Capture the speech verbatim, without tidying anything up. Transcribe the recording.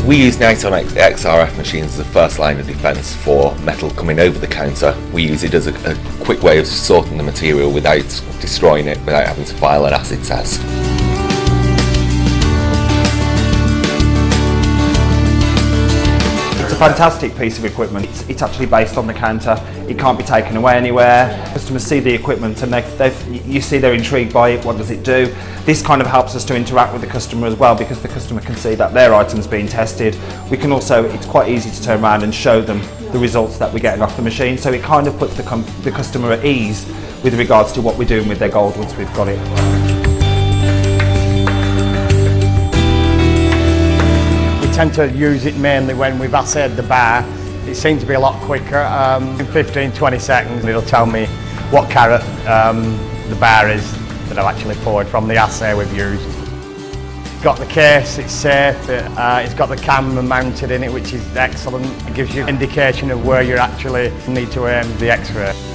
We use Niton X R F machines as a first line of defence for metal coming over the counter. We use it as a, a quick way of sorting the material without destroying it, without having to file an acid test. It's a fantastic piece of equipment. It's, it's actually based on the counter. It can't be taken away anywhere. Customers see the equipment and they, you see they're intrigued by it. What does it do? This kind of helps us to interact with the customer as well, because the customer can see that their item's being tested. We can also, it's quite easy to turn around and show them the results that we're getting off the machine. So it kind of puts the, the customer at ease with regards to what we're doing with their gold once we've got it. We tend to use it mainly when we've assayed the bar. It seems to be a lot quicker. Um, in fifteen to twenty seconds it'll tell me what carat um, the bar is that I've actually poured from the assay we've used. It's got the case, it's safe, it, uh, it's got the camera mounted in it, which is excellent. It gives you an indication of where you actually need to aim the X-ray.